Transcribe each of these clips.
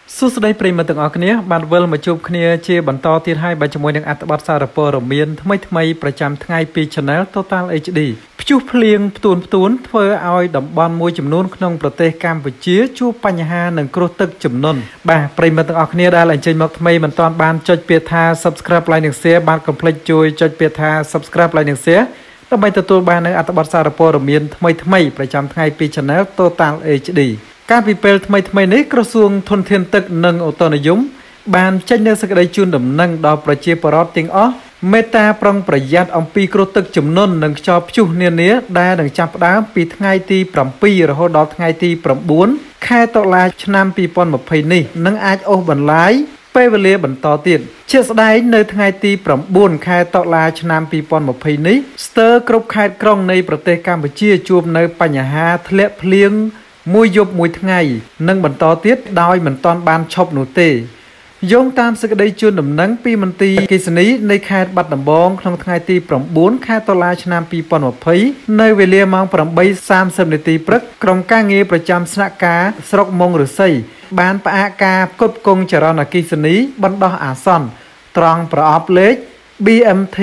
សួស្តីប្រិយមិត្តទាំងអស់គ្នាបានវិលមកជួបគ្នាជាបន្តទៀតហើយបាទជាមួយនឹងអត្ថបទសារព័ត៌មានថ្មីប្រចាំថ្ងៃពី Channel Totalhd ព្យុះភ្លៀងផ្ទួនធ្វើឲ្យតំបន់មួយចំនួនក្នុងប្រទេសកម្ពុជាជួបបញ្ហានិងគ្រោះទឹកជំនន់បាទប្រិយមិត្តទាំងអស់គ្នាដែលអញ្ជើញមកថ្មីមិនទាន់បានចុចពាក្យថា Subscribe Like និង Share បានកុំភ្លេចជួយចុចពាក្យថា Subscribe Like និង Share ដើម្បីទទួលបាននូវអត្ថបទសារព័ត៌មានថ្មីប្រចាំថ្ងៃពី Channel Totalhdការពីពេលថ្មីនេះក្រសួងធនធានទឹកនិងអូតូនិយមបានចេញនូវសេចក្តីជូនដំណឹងដល់ប្រជាពលរដ្ឋទាំងអស់មេត្តាប្រុងប្រយ័ត្នអំពីគ្រោះទឹកជំនន់និងខ្យល់ព្យុះនានាដែលនឹងចាប់ផ្ដើមពីថ្ងៃទី7រហូតដល់ថ្ងៃទី9ខែតុលាឆ្នាំ2020នេះនិងអាចអូសបន្លាយពេលវេលាបន្តទៀតជាស្ដែងនៅថ្ងៃទី9ខែតុលាឆ្នាំ2020នេះស្ទើរគ្រប់ខេត្តក្រុងនៃប្រទេសកម្ពុជាជួបនៅបញ្ហាធ្លាក់ភ្លៀងមួយយប់មួយថ្ងៃនិងបន្តទៀតដោយមិនទាន់បានឈប់នោះទេយោងតាមសេចក្តីជូនដំណឹងពីមន្ទីរអគ្គិសនីនៃខេត្តបាត់ដំបងក្នុងថ្ងៃទី9ខែតុលាឆ្នាំ2020នៅវេលាម៉ោង 8:30 នាទីព្រឹកក្រុមការងារប្រចាំស្នាក់ការស្រុកមុងឫស្សីបានផ្អាកការផ្គត់ផ្គង់ចរន្តអគ្គិសនីបណ្ដោះអាសន្នត្រង់ប្រអប់លេខ BMT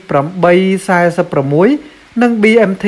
846និង BMT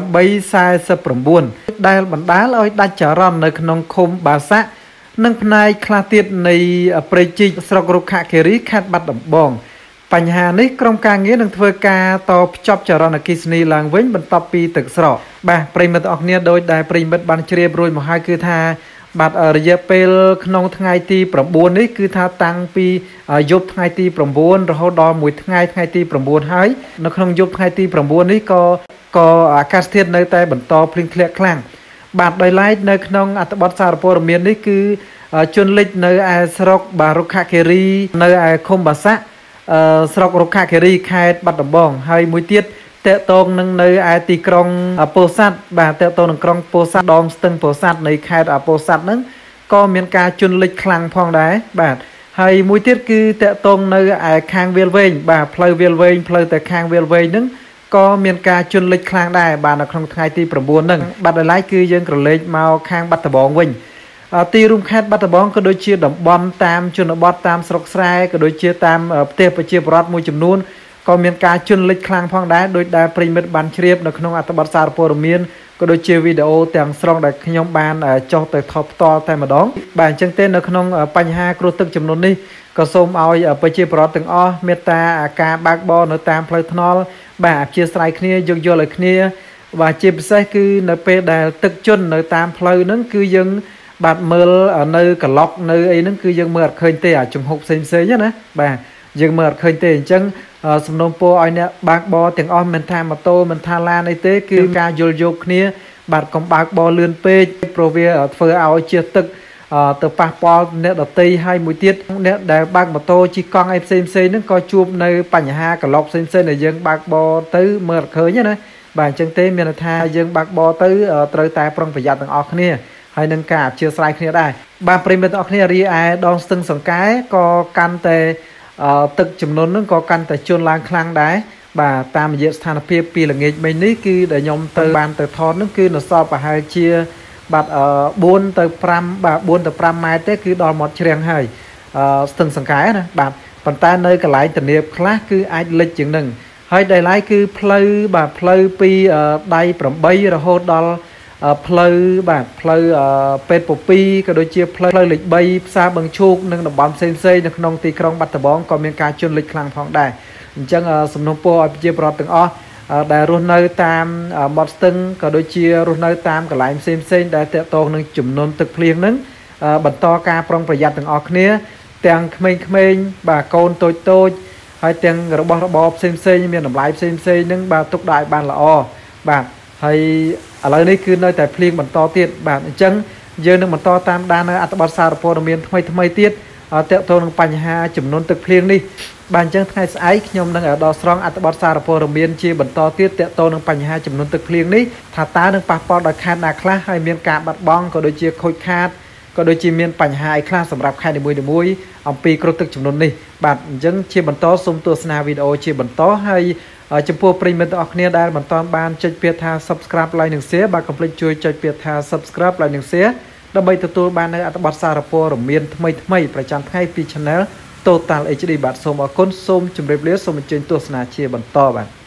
849ដែលបណ្ដាលឲ្យដាច់ចរន្តនៅក្នុងឃុំបាសាក់និងផ្នែកខ្លះទៀតនៃព្រៃជីកស្រុករុក្ខគិរីខេត្តបាត់ដំបងបញ្ហានេះក្រុមការងារនឹងធ្វើការតភ្ជាប់ចរន្តអគ្គិសនីឡើងវិញបន្ទាប់ពីទឹកស្រកបាទប្រិយមិត្តអរគ្នាដោយដែលប្រិយមិត្តបានជ្រាបរួចមកហើយគឺថាបាទរយៈពេលក្នុងថ្ងៃទី9នេះគឺថាតាំងពីយប់ថ្ងៃទី9រហូតដល់មួយថ្ងៃទី9ហើយនៅក្នុងយប់ថ្ងៃទី9នេះក៏អាកាសធាតុនៅតែបន្តភ្លៀងធ្លាក់ខ្លាំងបាទដោយឡែកនៅក្នុងអត្ថបទសារព័ត៌មាននេះគឺជនលិចនៅឯស្រុកបារុក្ខគិរីនៅឯឃុំបាសាក់ស្រុករុក្ខគិរីខេត្តបាត់ដំបងហើយមួយទៀតតេតងនឹងនៅឯទីក្រុងពោធិ៍សាត់បាទតេតងនឹងក្រុងពោធិ៍សាត់ដងស្ទឹងពោធិ៍សាត់នៃខេត្តពោធិ៍សាត់ហ្នឹងក៏មានការជន់លិចខ្លាំងផងដែរបាទហើយមួយទៀតគឺតេតងនៅឯខាងវាលវែងបាទផ្លូវវាលវែងផ្លូវទៅខាងវាលវែងហ្នឹងក៏មានការជន់លិចខ្លាំងដែរបាទនៅក្នុងថ្ងៃទី9ហ្នឹងបាទដោយឡែកគឺយើងក្រឡេកមកខាងបាត់ដំបងវិញទីរួមខេត្តបាត់ដំបងក៏ដូចជាតំបន់តាមជនបទតាមស្រុកស្រែក៏ដូចជាតាមផ្ទះប្រជាពលរដ្ឋមួយចំនួនក៏មានការជន់លិចខ្លាំងផងដែរដោយដែលប្រិមិត្តបានជ្រាបនៅក្នុងអត្ថបទសារព័ត៌មានក៏ដូចជាវីដេអូទាំងស្រុងដែលខ្ញុំបានចុះទៅថតផ្ទាល់តែម្ដងបាទអញ្ចឹងទេនៅក្នុងបញ្ហាគ្រោះទឹកជំនន់នេះក៏សូមឲ្យប្រជាពលរដ្ឋទាំងអស់មេត្តាការបើកបរនៅតាមផ្លូវថ្នល់បាទអព្យាស្រ័យគ្នាយោគយល់ឲ្យគ្នាបាទជាពិសេសគឺនៅពេលដែលទឹកជន់នៅតាមផ្លូវហ្នឹងគឺយើងបាទមើលនៅក្លុកនៅអីហ្នឹងគឺយើងមើលអត់ឃើញទេអាចង្ហុកផ្សេងណាបាទយើងមើលអត់ឃើញទេអញ្ចឹងសំណូមពរឲ្យអ្នកបើកបរទាំងអស់មិនថាម៉ូតូមិនថាឡានអីទេគឺការយល់យោគគ្នាបាទកុំបើកបរលឿនពេកព្រោះវាធ្វើឲ្យជះទឹកទៅប៉ះពាល់អ្នកដទៃហើយមួយទៀតអ្នកដែលបើកម៉ូតូជិះកង់អីផ្សេងហ្នឹងក៏ជួបនៅបញ្ហាក្លុកផ្សេងដែលយើងបើកបរទៅមើលអត់ឃើញណាបាទអញ្ចឹងទេមានន័យថាយើងបើកបរទៅត្រូវតែប្រុងប្រយ័ត្នទាំងអស់គ្នាហើយនឹងការអព្យាស្រ័យគ្នាដែរបាទប្រិយមិត្តទាំងអស់គ្នារីឯដងស្ទឹងសង្កែក៏កាន់តែទឹកចំនួនហ្នឹងក៏កាន់តែជន់ឡើងខ្លាំងដែរបាទតាមរយៈស្ថានភាពពីល្ងាចមិញនេះគឺដែលខ្ញុំទៅបានទៅថតហ្នឹងគឺនៅសល់ប្រហែលជាបាទ4ទៅ5បាទ4ទៅ5ម៉ែត្រទេគឺដល់មាត់ជ្រាំងហើយស្ទឹងសង្កែណាបាទប៉ុន្តែនៅកន្លែងទំនាបខ្លះគឺអាចលិចជាងហ្នឹងហើយដែលឡៃគឺផ្លូវបាទផ្លូវពីដៃ8រហូតដល់ផ្លូវបាទផ្លូវពេទ្យពពីក៏ដូចជាផ្លូវលេខ3ផ្សារបឹងឈូកនិងតំបន់ផ្សេងនៅក្នុងទីក្រុងបាត់ដំបងក៏មានការជន់លិចខ្លាំងផងដែរអញ្ចឹងសំណូមពរឲ្យប្រជាពលរដ្ឋទាំងអស់ដែលរស់នៅតាមមាត់ស្ទឹងក៏ដូចជារស់នៅតាមកន្លែងផ្សេងដែលតកតងនឹងចំនួនទឹកភ្លៀងហ្នឹងបន្តការប្រុងប្រយ័ត្នទាំងអស់គ្នាទាំងក្មេងបាទកូនតូចហើយទាំងរបស់របរផ្សេងមានតម្លៃផ្សេងហ្នឹងបាទទុកដាក់ឲ្យបានល្អបាទហើយឥឡូវនេះគឺនៅតែភ្លៀងបន្តទៀតបាទអញ្ចឹងយើងនឹងបន្តតាមដាននៅអត្ថបទសារព័ត៌មានថ្មីទៀតតកតងនឹងបញ្ហាចំនួនទឹកភ្លៀងនេះបាទអញ្ចឹងថ្ងៃស្អែកខ្ញុំនឹងដល់ស្រង់អត្ថបទសារព័ត៌មានជាបន្តទៀតតកតងនឹងបញ្ហាចំនួនទឹកភ្លៀងនេះថាតើនឹងប៉ះពាល់ដល់ខេត្តណាខ្លះហើយមានការបាត់បង់ក៏ដូចជាខូចខាតក៏ដូចជាមានបញ្ហាអីខ្លះសម្រាប់ខេត្តនីមួយអំពីគ្រោះទឹកចំនួននេះបាទអញ្ចឹងជាបន្តសូមទស្សនាវីដេអូជាបន្តហើយចំពោះប្រិយមិត្តទាំងអស់គ្នាដែលមិនទាន់បានចុចពាក្យថា Subscribe Like និង Share បាទកុំភ្លេចជួយចុចពាក្យថា Subscribe Like និង Share ដើម្បីទទួលបាននៅអត្ថបទសារព័ត៌មានថ្មីៗប្រចាំថ្ងៃពី Channel Total HD បាទសូមអរគុណសូមជម្រាបលាសូមអញ្ជើញទស្សនាជាបន្តបាទ